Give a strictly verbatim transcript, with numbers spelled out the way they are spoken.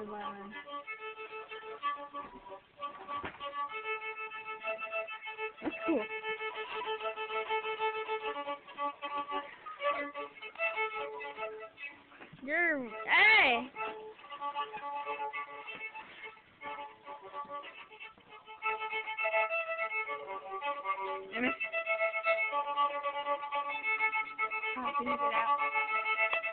the violin. That's cool. You're, hey! Let me. Oh, can you get out?